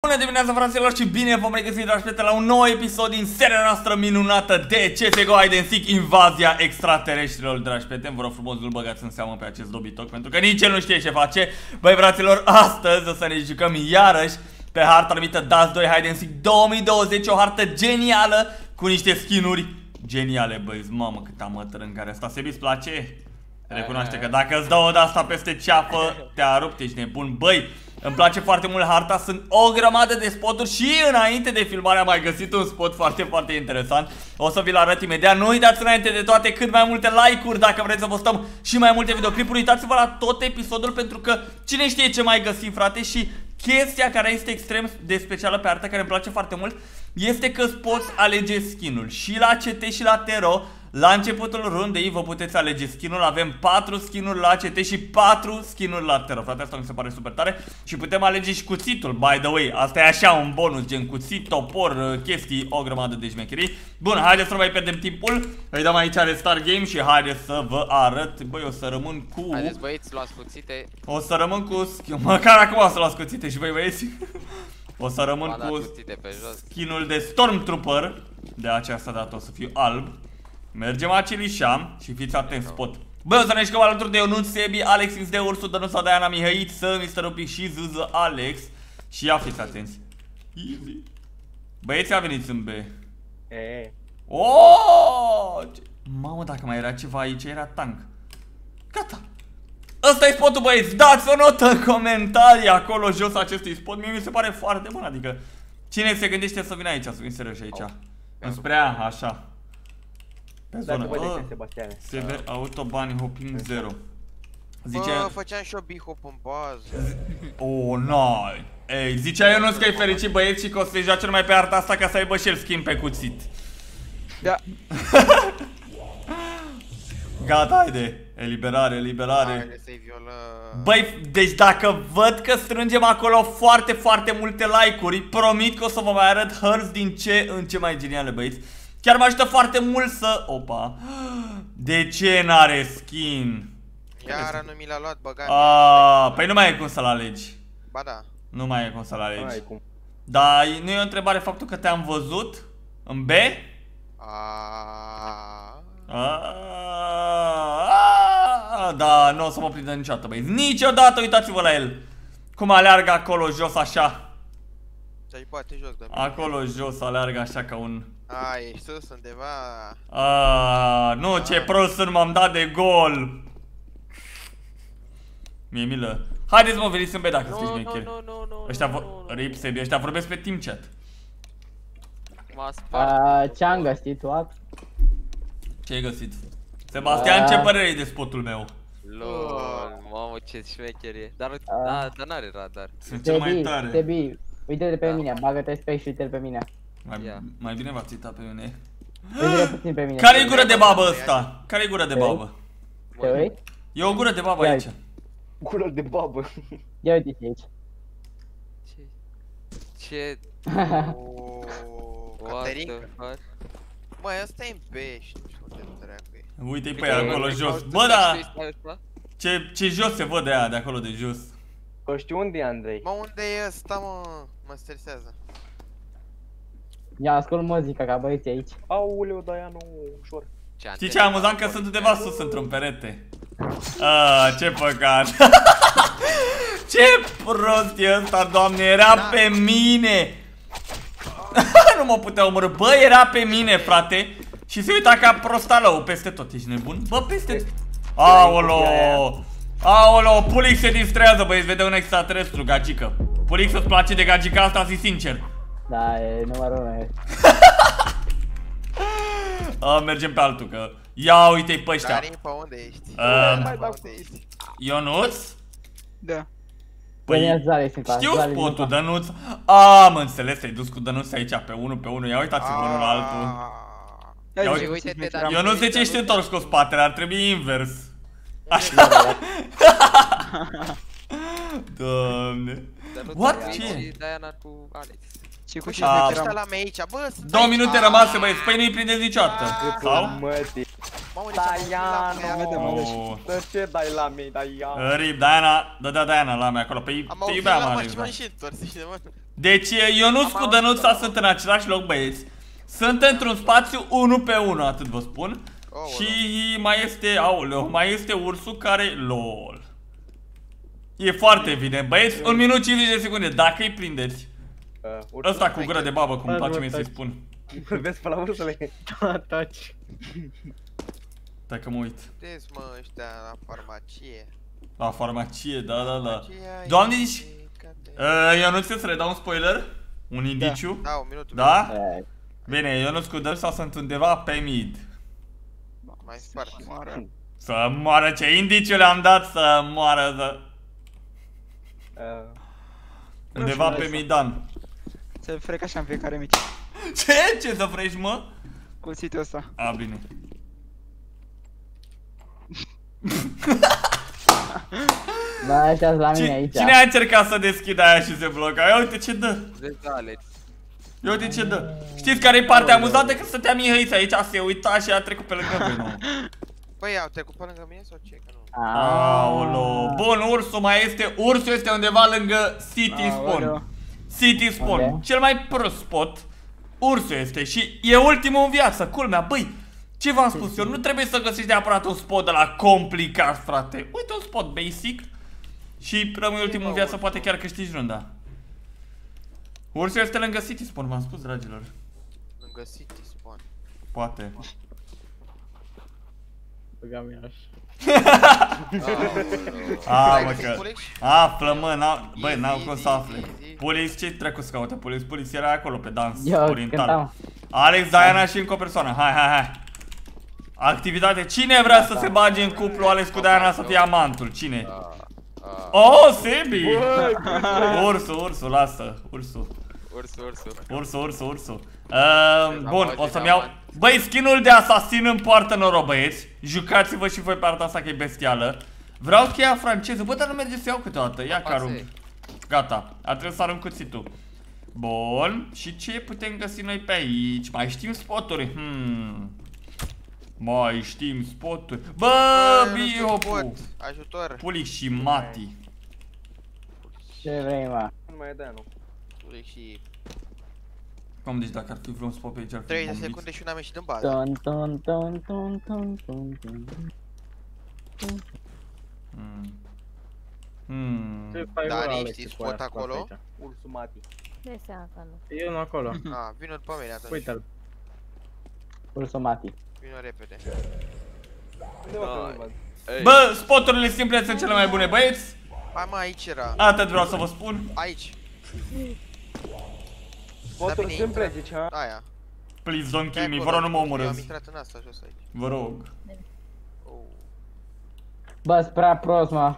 Bună dimineața, fraților, și bine v-am regăsit, dragi prieteni, la un nou episod din seria noastră minunată de CSGO Hide and Seek, invazia extraterestrilor. Dragi prieteni, vă rog frumos, nu-l băgați în seamă pe acest dobitoc, pentru că nici el nu știe ce face. Băi, fraților, astăzi o să ne jucăm iarăși pe harta numită Dust 2 Hide and Seek 2020, o hartă genială cu niște skin-uri geniale, băi. Mamă, cât amătăr în care asta. Sebi, îți place? Recunoaște că dacă îți dau o de-asta peste ceapă, te-a rupt, ești nebun. Băi, îmi place foarte mult harta, sunt o grămadă de spoturi și înainte de filmare am mai găsit un spot foarte, foarte interesant. O să vi-l arăt imediat. Nu uitați înainte de toate cât mai multe like-uri dacă vreți să postăm și mai multe videoclipuri. Uitați-vă la tot episodul pentru că cine știe ce mai găsim, frate. Și chestia care este extrem de specială pe hartă, care îmi place foarte mult, este că îți poți alege skin-ul și la CT și la Tero. La începutul rundei vă puteți alege skin-ul. Avem 4 skin-uri la CT și 4 skin-uri la Tero. Frate, asta mi se pare super tare. Și putem alege și cuțitul, by the way. Asta e așa un bonus, gen cuțit, topor, chestii, o grămadă de șmecherii. Bun, haideți să nu mai pierdem timpul. Îi dăm aici restart game și haideți să vă arăt. Băi, o să rămân cu... Haideți, băieți, luați cuțite. O să rămân cu... Măcar acum o să luați cuțite și voi, băieți. O să rămân cu skin-ul de Stormtrooper. De această dată o să fiu alb. Mergem acelișa și fiți atenți, spot. Băi, o să ne jucăm alături de Ionuț, Sebi, Alex, XD, Ursu, Dănuța, Diana, Mihăiță, Mr. Rupic și Zuză, Alex. Și ia fiți atenți. Easy. Băieți, a venit în B. Oh! Mamă, dacă mai era ceva aici, era tank. Gata. Ăsta e spotul, băieți. Dați o notă în comentarii acolo jos acestui spot. Mie mi se pare foarte bun, adică cine se gândește să vină aici, să vin serios aici. Înspre A, așa. Pe zonă. Sever, autobani, hopping 0. Bă, făceam și eu bihop în bază. Oh, no. Ei, zicea Ionuț că e fericit, băieți, și că o să se joace numai pe harta asta ca să aibă și el schimb pe cuțit. Da. Gata, haide. Eliberare, eliberare. Haide să-i violăm. Băi, deci dacă văd că strângem acolo foarte, foarte multe like-uri, promit că o să vă mai arăt hărți din ce în ce mai geniale, băieți. Chiar mă ajută foarte mult să... Opa. De ce n-are skin? Iară nu mi l-a luat, băgat. Păi nu mai e cum să-l alegi. Ba da. Nu mai e cum să-l alegi. Dar nu e o întrebare faptul că te-am văzut în B? Da, nu o să mă prindă niciodată, băieți. Niciodată, uitați-vă la el. Cum aleargă acolo jos așa. Ți-ai bate jos de mine. Acolo jos aleargă așa ca un... ești sus undeva. Nu, ce prost sunt, m-am dat de gol. Mie milă. Haideți, mă, veniți în B dacă sunteți șmecheri. Ăștia rip Sebi, ăștia vorbesc pe team chat. Ce-am găsit, what? Ce-ai găsit? Sebastian, ce părere ai de spotul meu? Lol, mamă, ce șmecher e. Dar n-are radar. Sunt cel mai tare. Sebi, uite-te pe mine, bagă-te spec și uite-te pe mine. Mai bine v-ați uitat pe mine. Uite-te puțin pe mine. Care-i gură de babă ăsta? Care-i gură de babă? Te uiți? E o gură de babă aici. Gură de babă. Ia uite-te aici. Ce? Caterinca? Măi, ăsta e în B și nu știu unde dracu e. Uite-i pe aia acolo jos. Bă, da! Ce jos se văd de aia, de acolo de jos. Că știu unde e, Andrei. Mă, unde e ăsta, mă? Mă stresează. Ia, ascult muzica ca băieții aici. Auleu, dar ea nu ușor. Știi ce amuzant? Că sunt undeva sus într-un perete. Ce păcat. Ce prost e ăsta, doamne, era pe mine. Nu mă putea omorâ. Bă, era pe mine, frate. Și se uita ca prostalău peste tot. Ești nebun? Bă, peste... Aolo. Aolo, Pulix se distrează, băieți, vede un extraterestru, gagică. Pulix, îți place de gagica asta, zi sincer. Da, e numărul 1. Mergem pe altul, că... Ia uite-i pe ăștia. Darin, pe unde ești? Ionuț? Da. Păi, știu spotul, Dănuț. Am înțeles, te-ai dus cu Dănuț aici pe unul pe unul. Ia uitați-vă unul la altul. Ionuț, de ce ești întors cu spatele? Ar trebui invers. Așa. Doamne. What? Ce? Diana cu Alex. Ce cu și ăștia la mea aici, bă, 2 minute rămase, băieți, păi nu-i prindeți niciodată. Sau? Mă, Mamă, Diana, Oh. de ce dai la mei, Diana? Rip, Diana, dădea Diana la mea acolo, păi te iubeam, Alex. Deci Ionuț cu Dănuța sunt în același loc, băieți. Sunt într-un spațiu 1 pe 1, atât vă spun. Și mai este, aoleu, mai este ursul care, lol. E foarte evident, băieți, 1 minut 50 de secunde, dacă îi prindeți. Ăsta cu gură de babă, cum îmi place mie să-i spun. Vezi pe la ursule? Taci. Stai că mă uit. Uite-ți mă ăștia la farmacie. La farmacie, da. Doamne, deci... Ionuț, să redau un spoiler? Un indiciu? Da, un minut. Da? Bine, Ionuț cu Dănuța sunt undeva pe mid. Mai spart. Să moară, ce indiciu le-am dat să moară, să... Undeva pe Midan. Se frec așa în fiecare mici. Ce să frești, mă? Cu sitiul ăsta. A, bine. Bă, ăștia la mine aici. Cine a încercat să deschidă aia și se bloca? Ia uite ce dă. Vezi, Alex. Ia uite ce dă. Știți care e partea amuzantă? Că stătea Mihăița aici, se uita și a trecut pe lângă voi, nu? Băi, au trecut pe lângă mine sau ce? Că nu. Aolo. Bun, ursul mai este. Ursul este undeva lângă City Spawn. City Spawn. Okay. Cel mai prost spot. Ursul este și e ultimul în viață. Culmea, băi. Ce v-am spus eu? Nu trebuie să găsești neapărat un spot de la complicat, frate. Uite un spot basic și rămâi ultimul în viață, poate chiar câștigi runda. Ursul este lângă City Spawn, v-am spus, dragilor. Lângă City Spawn. Poate. Băgam eu așa. Mă că... Află, mă, băi, n-au cum să afle. Police, ce trecut să caute? Police era acolo pe dans oriental. Alex, Diana și încă o persoană, hai. Activitate, cine vrea să se bage în cuplu Alex cu Diana să fie amantul? Cine? Oh, Sebi! Ursul, lasă, ursul. Bun, o să-mi iau... Băi, skin-ul de asasin îmi poartă noroc, băieți. Jucați-vă și voi pe arta asta că e bestială. Vreau cheia franceză, bă, dar nu merge să iau câteodată. Ia că arunc. Gata, a trebuit să arunc cuțitul. Bun, și ce putem găsi noi pe aici? Mai știm spoturi? Mai știm spoturi. Bă, Biopu! Ajutor! Pulic și Mati. Ce vrei, mă? Nu mai e de nu. Pulic și... Cum, deci dacă ar fi vreun spot pe aici ar fi 30 de bombit. secunde și un am ieșit în bază. Da, nici știi spot acolo? Ursul Mati. De seama că nu. Eu nu acolo. A, vină după mine atunci. Uite-l. Ursul Mati. Vină repede. Unde mă că nu văd? Bă, spoturile simple sunt cele mai bune, băieți. Hai mă, aici era. Atât vreau să vă spun. Aici. Spoturi bine, simple, intră. zici, ha? Aia. Please don't kill me, Pe vă rog, nu mă acolo. Eu am omorâți. intrat în asta jos aici. Vă rog. Oh. Bă, sunt prea prost, mă.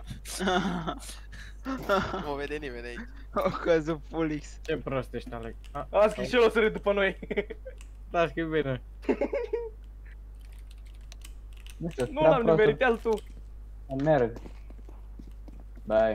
Nu mă vede nimeni aici. O căzut Pulix. Ce prost ești, Alex. A, schișel o sărit după noi. Da, că e bine. Nu știu, Nu l-am nimerit, altul. Merg. Băi.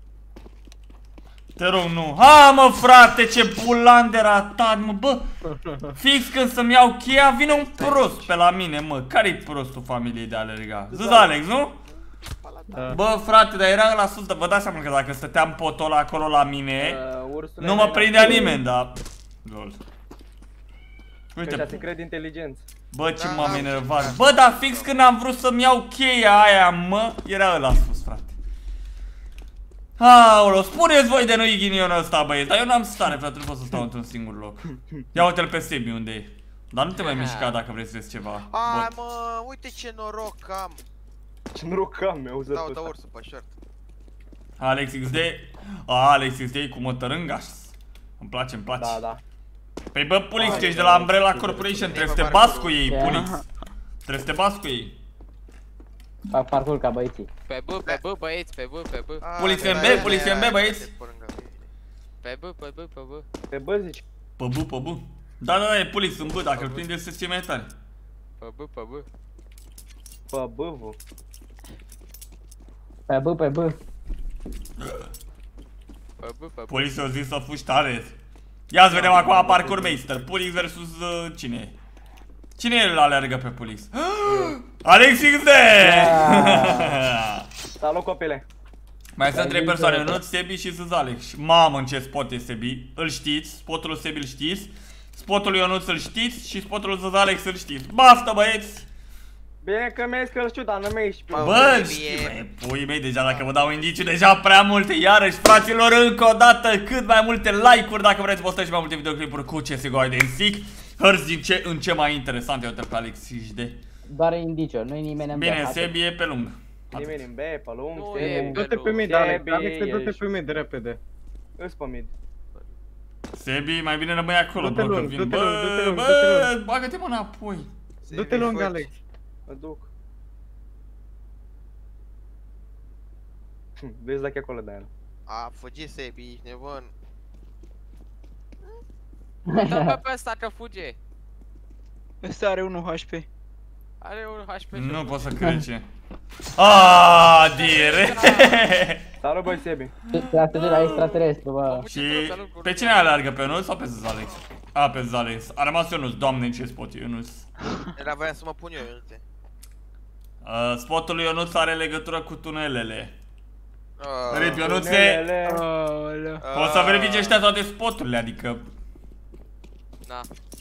Te rog, nu. Ha, mă, frate, ce bulan de ratat, mă, bă. Fix când să-mi iau cheia, vine un prost pe la mine, mă. Care-i prostul familiei de alerga? Zis Alex, nu? Da. Bă, frate, dar era la sus, vă dați seama că dacă stăteam potol acolo la mine, nu mă prindea nimeni, da. Lol. Uite, se Uite, cred inteligenți. bă, ce m-am enervat. Bă, dar fix când am vrut să-mi iau cheia aia, mă, era ăla sus, frate. Aolo, spuneți voi de nu-i ghinionul ăsta, băieți, dar eu n-am stare, frate, nu pot să stau într-un singur loc. Ia uite-l pe Sebi unde e. Dar nu te mai mișca dacă vrei să vezi ceva. Hai Bot. mă, uite ce noroc am. Ce noroc am, mi-au zărit Dau ăsta. ursul pe short. Alex XD. Alex XD cu mătărângaș. Îmi place, îmi place. Da, da. Păi bă, Pulix, tu ești de la Umbrella Corporation, trebuie să te bați cu ei, Pulix. Trebuie să te bați cu ei. Fac parcurs ca băieții. Pe B, băieți, pe B. Poliție în B, poliție în B, băieți. Pe B. Pe bă, zici. Pe B. Da, e Pulix în B, dacă îl prinde se ție mai tare. Pe B. Pe bă, vă. Pe B, pe B. Pulix o zis să fugi tare. Ia să vedem acum parkour meister. Pulix versus cine? Cine el alergă pe Pulix? Alex XD! Salut, copile. Mai sunt 3 persoane, Ionuț, Sebi și Zalex. Mamă, în ce spot e Sebi. Îl știți, spotul lui Sebi îl știți. Spotul lui Ionuț îl știți și spotul lui Zalex îl știți. Baftă, băieți! Bine că mi-ai că îl știu, dar nu mi-ai știu. Bă, puii mei, deja dacă vă dau indiciu, deja prea multe. Iarăși, fraților, încă o dată, cât mai multe like-uri dacă vreți să postați și mai multe videoclipuri cu CSGO Hide and Seek. Hărți în ce mai interesant, uite pe Alex XD. Doar indiciu, nu-i nimeni în Bine, Sebi e pe lung. Nimeni în B, pe lung, Nu Sebi. e. Du-te pe mid, Alex, Alex, du-te pe mid repede. Îs pe mid. Sebi, mai bine rămâi acolo, Du-te bro, că lung, vin. du-te lung, du-te lung, du-te Bă, lung. bagă-te mă înapoi. Du-te lung, Alex. Mă duc. Vezi dacă e acolo de el. A fugit Sebi, ești nebun. Dă pe ăsta că fuge. Ăsta are 1 HP. Are un HP. Nu pot să cred ce. Aaaa, direct. Salut, băi, Sebi. Trebuie să la extraterestru, bă. Și pe cine alergă? Pe Ionuț sau pe Zalex? A, pe Zalex. A rămas Ionuț, doamne, în ce spot e Ionuț. Era voia să mă pun eu, uite. Spotul lui Ionuț are legătură cu tunelele. Ah, Rip, Ionuțe, Tunelele. Aoleu. o să verifice ăștia toate spoturile, adică... Na.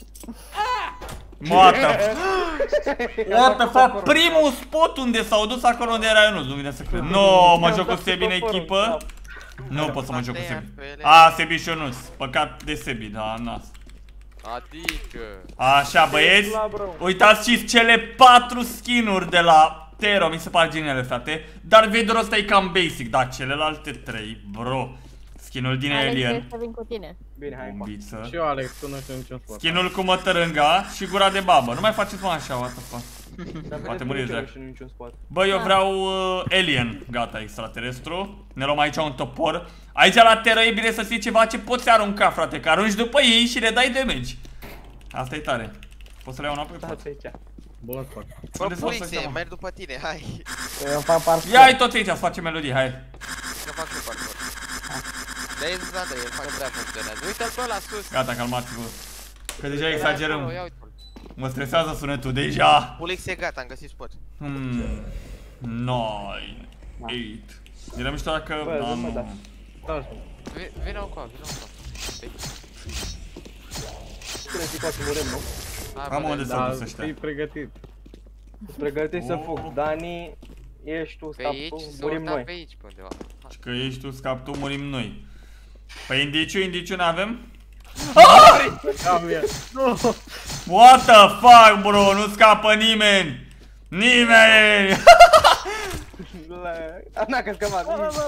What the fuck? Primul spot unde s-au dus acolo unde era Ionuț, nu vine să cred. No, mă joc cu Sebi în echipă. Nu pot să mă joc cu Sebi. A, Sebi și Ionuț. Păcat de Sebi, da, nas. Adică. Așa, băieți. Uitați și cele 4 skin-uri de la Tero, mi se par geniale, frate. Dar Vader ăsta e cam basic, da, celelalte 3, bro. Skin-ul din Alien. Alex, să vin cu tine. Bine, hai, pa. Bombiță. Și eu, Alex, tu nu știu niciun sport. Skin-ul cu mătărânga și gura de babă. Nu mai faceți mă așa, what the fuck. Dar Poate vedeți muri nici eu de nu știu niciun spot. Bă, eu vreau Alien, gata, extraterestru. Ne luăm aici un topor. Aici la Terra e bine să fie ceva ce poți arunca, frate, că arunci după ei și le dai damage. Asta e tare. Poți să le iau înapoi? Stați aici. Bun sport. Bă, Unde s-au Pulixe, să-ți merg după tine, hai. Eu fac parcurs. Ia ai toți aici, să facem melodii, hai. Să fac eu parcurs. Dar e zis Andrei, el Nu face prea funcționează. Uite-l pe ăla sus. Gata, calmați-vă. Că deja Ia exagerăm. acolo, ia uite-l. Mă stresează sunetul deja. Pulixe, gata, am găsit spot. 9, 8. Era mișto dacă... Bă, Da, nu mă nu. da. Vino încoa, vino încoa. Cine zic că murim, nu? Am unde s-au Dar dus ăștia. fii pregătit. Pregătit să fug. Dani, ești tu, Pe scap aici, tu, să murim urcăm noi. pe aici, pe undeva. Și că ești tu, scap tu, murim noi. Păi indiciu n-avem? What the fuck, bro? Nu scapă nimeni! Nimeni! N-a că scăpat.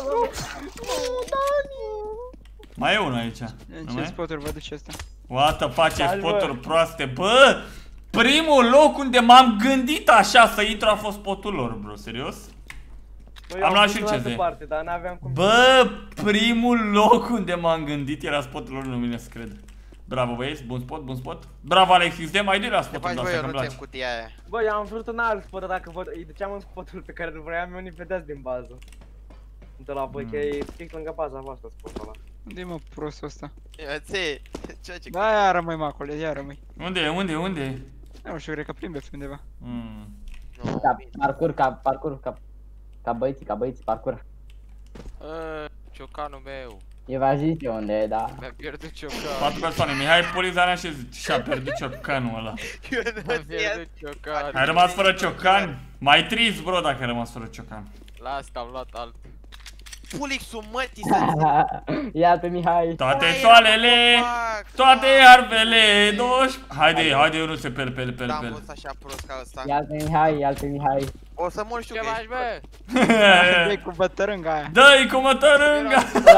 Mai e unul aici. În Nu ce mai? spoturi vă duce ăsta? What the fuck, ce Salvă. spoturi proaste. Bă! Primul loc unde m-am gândit așa să intru a fost spotul lor, bro. Serios? Băi, Am luat și pus un în altă CZ. parte, dar n-aveam cum. Bă, primul loc unde m-am gândit era spotul lor, nu vine să cred. Bravo, băieți, bun spot, bun spot. Bravo, Alex XD, mai de la Te spotul faci de voi, asta, eu că-mi nu place. ți-am cutia aia. Băi, am vrut un alt spot, dar dacă vă îi duceam în spotul pe care îl vroiam, eu nu-i vedeați din bază. De la voi, că e fix lângă baza voastră spotul ăla. Unde e mă prostul ăsta? Ia, ție, ceea ce... Da, ia rămâi mă acolo, ia rămâi. Unde e, unde e, unde e? Nu știu, cred că plimbe pe undeva. Nu, Ca bine. parcurs, ca băieții, parcurs. Ciocanul meu. Eu v-aș zice unde e, da. Mi-a pierdut ciocanul. 4 persoane, Mihai Polizana și-a pierdut ciocanul ăla. Eu nu Mi-a ți-am. pierdut ciocanul. Ai rămas fără ciocan? Mai trist, bro, dacă ai rămas fără ciocan. Las că am luat alt. Pulixul mătii să-ți... Ia pe Mihai. Toate Mai toalele, fac, toate fac. iarbele, 20... Haide, eu nu se pel. Da, am fost așa prost ca ăsta. Ia pe Mihai, ia pe Mihai. O să mor știu Ce că faci, ești bă? E cu bătărânga aia. Dă-i cu mătărânga!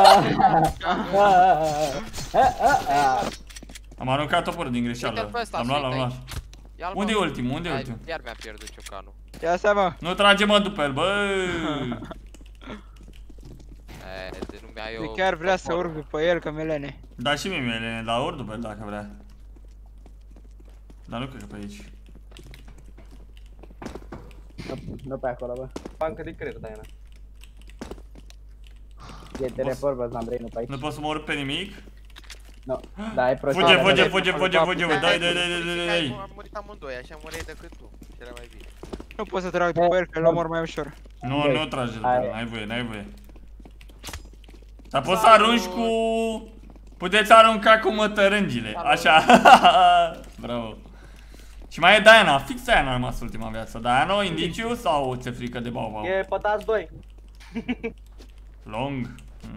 Am aruncat toporul din Uite-l greșeală. pe ăsta, L-am luat, uite l-am luat. aici. Ia-l, Unde e mă. ultimul? Unde e Hai, ultimul? iar mi-a pierdut ciocanul. Ia seama. Nu trage mă după el, bă! De nu mi-ai eu... De chiar vrea să toporul. urc după el, că melene. Da și mie, Elene, dar ori după el dacă vrea. Dar nu cred că pe aici. Nu pe acolo, bă. Bancă de credit, Diana. E teleport, bă, Andrei, nu pe aici. Nu pot să mă urc pe nimic. Nu, da, ai prost. Fuge, Da, fuge, da, fuge, fuge, fuge, dai, dai, dai. Am murit amândoi, așa mureai decât tu. Și era mai bine. Nu pot să trag după el, că îl omor mai ușor. Nu, nu trage de pe el, n-ai voie, n-ai voie. Dar poți să arunci cu... Puteți arunca cu mătărângile, așa. Bravo. Și mai e Diana, fix Diana a rămas ultima viață. Diana, indiciu sau ți-e frică de Bau Bau? E pătați 2. Long?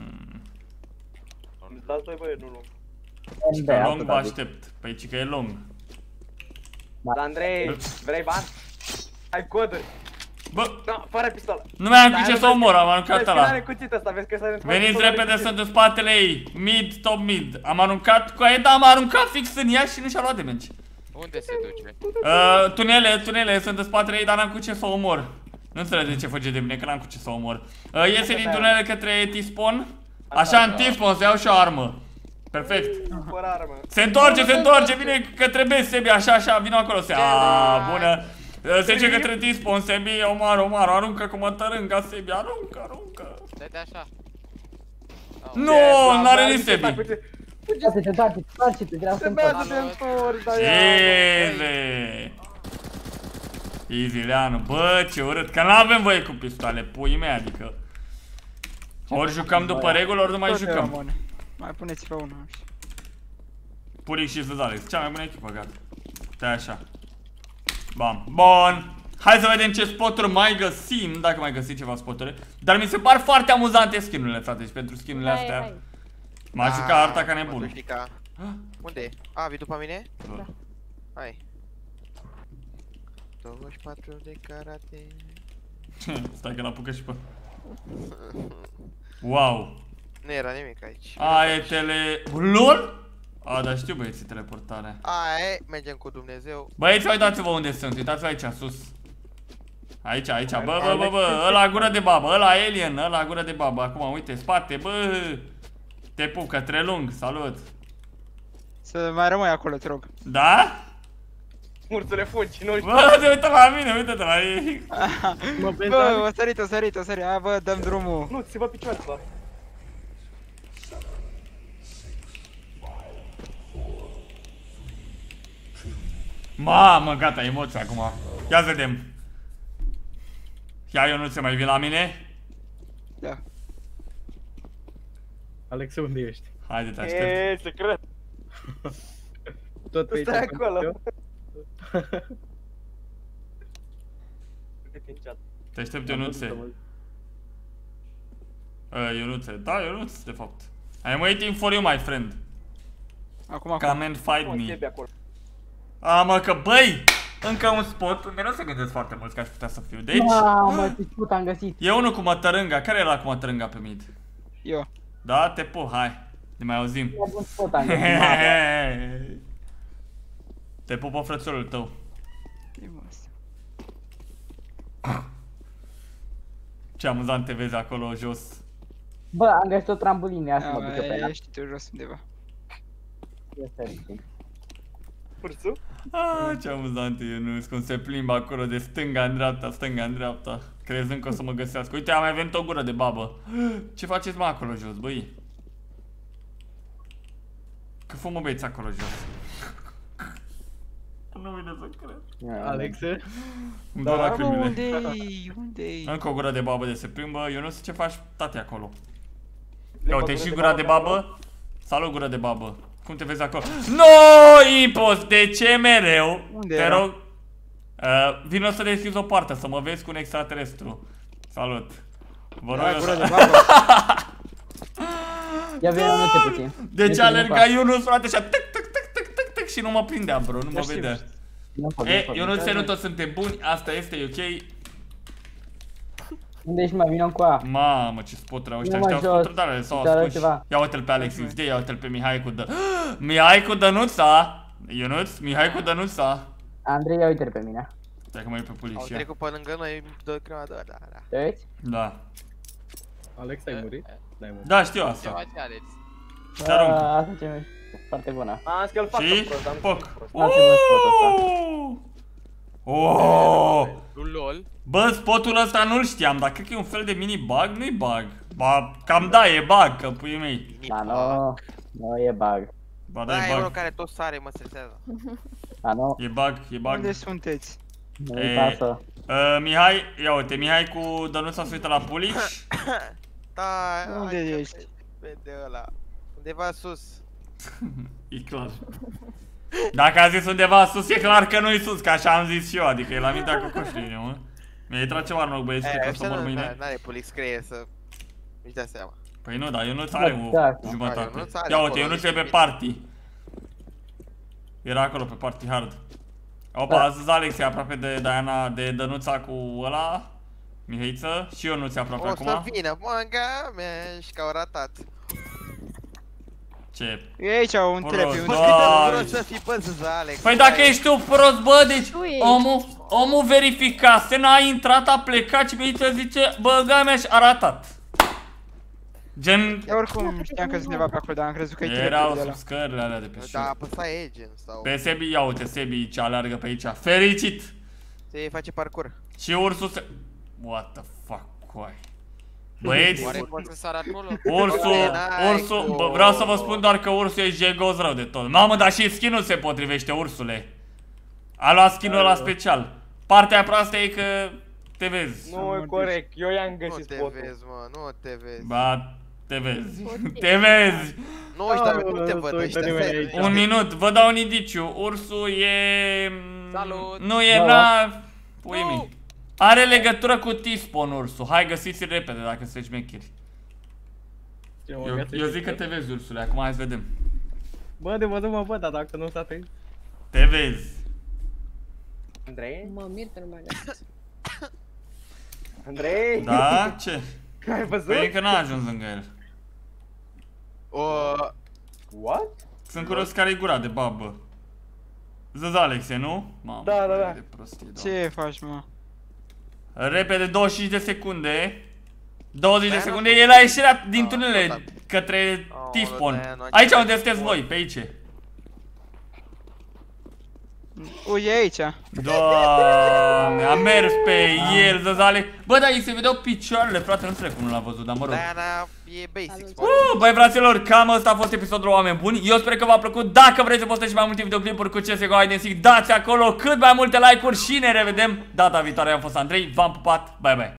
Dați 2 băieți, nu lung. Că Long vă aștept. Păi ci că e Long. Dar Andrei, vrei bani? Ai coduri. Bă, No, fără pistolă. nu mai am cu ce să omor, am aruncat Vezi că ăla. n-are cuțit ăsta, vezi că s-a întors. Veniți repede, sunt în spatele ei. Mid, top mid. Am aruncat cu aia, dar am aruncat fix în ea și nu și-a luat damage. Unde se duce? Tunele, sunt în spatele ei, dar n-am cu ce să o omor. Nu înțeleg de ce fuge de mine, că n-am cu ce să o omor. Iese din tunele către T-spawn. Așa, în T-spawn, să iau și o armă. Perfect. Fără armă. Se întoarce, vine către B, Sebi, așa, vine acolo, Sebi. Bună. Se duce către T-spawn, Sebi, omar, aruncă cu mătărânga, Sebi, aruncă. Dă-te așa. Nu, n-are nici Sebi. Întoarce-te, vreau să Trebuia să te întorci, dar Easy, Leanu, bă, ce urât, că n-avem voie cu pistoale, pui mei, adică. Ori jucăm după regulă, ori nu mai jucăm. Mai puneți pe una. Puric și Zuzalex, cea mai bună echipă, gata. Stai așa. Bam, bun. Hai să vedem ce spoturi mai găsim, dacă mai găsim ceva spoturi. Dar mi se par foarte amuzante skin-urile, frate, și pentru skin-urile astea m-a jucat arta ca nebun. Unde e? A, vii după mine? Da. Hai. 24 de karate. Stai că l-apucă și pe... Wow. Nu era nimic aici. Aia tele... LOL? A, dar știu băieții teleportarea. Aia e, mergem cu Dumnezeu. Băieți, uitați-vă unde sunt, uitați-vă aici, sus. Aici, bă, ăla gură de babă, ăla alien, ăla gură de babă. Acum, uite, spate, bă. Te pup către lung, salut. Să mai rămâi acolo, te rog. Da? Murțule fugi, nu știu. Bă, te uită la mine, uite-te la ei. Bă, o sărit. Hai, bă, dăm drumul. Nu, ți-vă picioarele ăsta. Mamă, gata, emoții acum. Ia vedem. Ia, eu nu se mai vin la mine? Da. Alex, unde ești? Haide, te aștept. Eee, secret. Tot pe aici. Stai acolo. Te aștept, Ionuțe. Ionuțe, da, Ionuț, de fapt. I'm waiting for you, my friend. Acum. Come and fight me. A, mă, că băi! Încă un spot, mereu se gândesc foarte mulți că aș putea să fiu. Deci... Mamă, ce spot am găsit. E unul cu mătărânga, care era cu mătărânga pe mid? Eu. Da, te pup, hai. Ne mai auzim. Ce bun spot am găsit, mamă. Te pupă frățelul tău. Ce amuzant te vezi acolo jos. Bă, am găsit o trambulină, ia să mă ducă pe ea. Ești tu jos undeva. Ursu? Ce amuzant e, nu cum se plimbă acolo de stânga în dreapta, crezând că o să mă găsească. Uite, am mai venit o gură de babă. Ce faceți, mă, acolo jos, băi? Că fumă băieți acolo jos. Nu vine să cred. Alexe? Îmi dau lacrimile. Unde-i? Încă o gură de babă de se plimbă. Eu nu știu ce faci, tate, acolo. Ia uite, și gura de babă. Salut, gură de babă. Cum te vezi acolo? No, Ipos, de ce mereu? Unde te era? rog. Vino să deschizi o parte, să mă vezi cu un extraterestru. Salut. Vă rog Gură de așa. babă. Ia vei rămâne puțin. Deci alerga Ionuț, frate, așa tăc și nu mă prindea, bro, nu mă vedea. Ionuț, nu toți suntem buni, asta este, e ok. Unde ești, mă, vină cu a. Mamă, ce spoturi au ăștia, Nu, mă, ăștia au jos. spoturi, dar le s-au Îți arăt ascuși. ceva. Ia uite-l pe Alex XD, ia uite-l pe Mihai cu Mihai cu Dănuța. Ionuț, Mihai cu Dănuța. Andrei, ia uite-l pe mine. Stai că mă uit pe Au poliția. trecut pe lângă noi, dă crema, da. Te uiți? Da. Alex, ai murit? N-ai murit. Da, știu Ce asta. faci, Alex? Te arunc. Asta ce foarte bună. Am zis că-l fac Și? prost, am zis Poc. că-l prost. Foarte bun spotul ăsta. Oh! LOL. Bă, spotul ăsta nu-l știam, dar cred că e un fel de mini-bug, nu-i bug. Ba, cam da, e bug, că puii mei. Da, nu e bug. Ba da, Da, e e unul bug. care tot sare, mă stresează. A, nu, E bug, e bug. Unde sunteți? nu-i pasă. Mihai, ia uite, Mihai cu Dănuța se uită la Pulici. Da, Unde hai că ești? vede ăla. Undeva sus. E clar. Dacă a zis undeva sus, e clar că nu-i sus, că așa am zis și eu, adică e la mintea cu coștine, mă. Mi-a intrat ceva în ochi, băieți, cred că o să mor mâine. N-are polic scrie să... Nu-și dea seama. Păi nu, dar eu nu-ți are o Da, jumătate. Ionuț are Ia uite, acolo, eu nu zice pe bine. party. Era acolo pe party hard. Opa, astăzi Alex e aproape de Diana, de Dănuța cu ăla, Mihaiță, și eu nu ți aproape O să acum. vină, manga mea, și că au ratat. Ce? E aici un Prost, trepi, un da. Bă, cât de Doamne. vreau să fii păză, Alex. Păi dacă ești tu prost, bă, deci Tu ești. omul verificase, n-a intrat, a plecat și Mihaiță zice, băga mea și a ratat. Gen, Eu oricum știam că sunt undeva pe acolo, dar am crezut că e erau trepul de sub ăla. scările alea de pe Da, șur. apăsa Agent sau... Pe Sebi, ia uite, Sebi ce aleargă pe aici. Fericit! Se face parcur. Și ursul se... What the fuck, coai. Băieți, Oare poți să sar acolo? ursul, bă, vreau să vă spun doar că ursul e jegos rău de tot. Mamă, dar și skin-ul se potrivește, ursule. A luat skin-ul ăla special. Partea proastă e că te vezi. Nu e corect, eu i-am Nu găsit te spotul. vezi, mă, nu te vezi. Ba, te vezi. Te vezi. Nu, ăștia Aoleu, nu te nu văd, se uită ăștia nimeni se- aici. Un minut, vă dau un indiciu. Ursul e... Salut! Nu e Da, la... Pui mei. Are legătură cu T-spawn ursul. Hai, găsiți-l repede dacă sunteți șmecheri. Eu zic că te vezi, ursule, acum hai să vedem. Bă, de văzut mă văd, dar dacă nu s-a trezit. Te vezi. Andrei? Mă mir că nu m-a găsit. Andrei? Da? Ce? Ai văzut? Păi încă n-a ajuns lângă el. O... What? Sunt curios care-i gura de babă. Zăz Alexe, nu? Mamă, Da, da, da. de prostie, doamne. Ce faci, mă? Repede, 25 de secunde. 20 de Diana, secunde, el a ieșit din Da, tunele da. către Aoleu, T-spawn. Diana, Aici ce unde sunteți T-spawn. voi, pe aici. Ui, e aici. Doamne, a mers pe el, Zăzale. Bă, dar îi se vedeau picioarele, frate, nu știu cum nu l-a văzut, dar mă rog. Diana e basic. Salut. spune. Băi, fraților, cam ăsta a fost episodul Oameni Buni. Eu sper că v-a plăcut. Dacă vreți să postați și mai multe videoclipuri cu CSGO Hide and Seek, dați acolo cât mai multe like-uri și ne revedem data viitoare. Am fost Andrei, v-am pupat, bye bye.